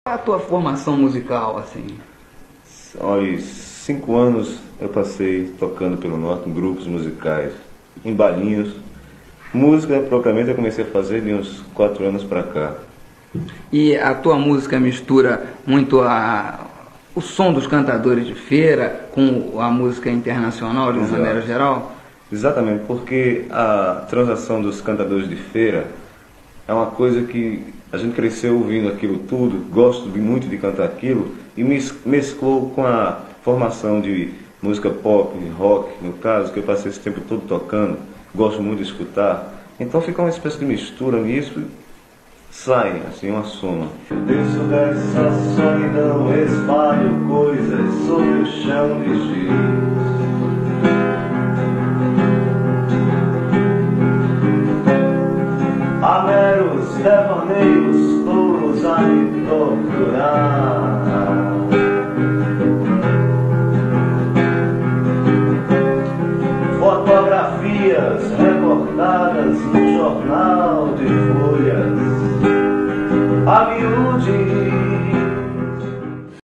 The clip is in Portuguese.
A tua formação musical, assim? Aos 5 anos eu passei tocando pelo norte em grupos musicais, em balinhos. Música propriamente eu comecei a fazer de uns 4 anos para cá. E a tua música mistura muito o som dos cantadores de feira com a música internacional de uma maneira geral? Exatamente, porque a transação dos cantadores de feira é uma coisa que a gente cresceu ouvindo aquilo tudo, gosto muito de cantar aquilo, e mesclou com a formação de música pop, rock, no caso, que eu passei esse tempo todo tocando, gosto muito de escutar. Então fica uma espécie de mistura nisso, sai assim uma soma. Eu desço dessa solidão, espalho coisas sobre o chão de giz. Há meros devaneios tolos a me torturar. Fotografias recortadas no jornal de folhas, a miúde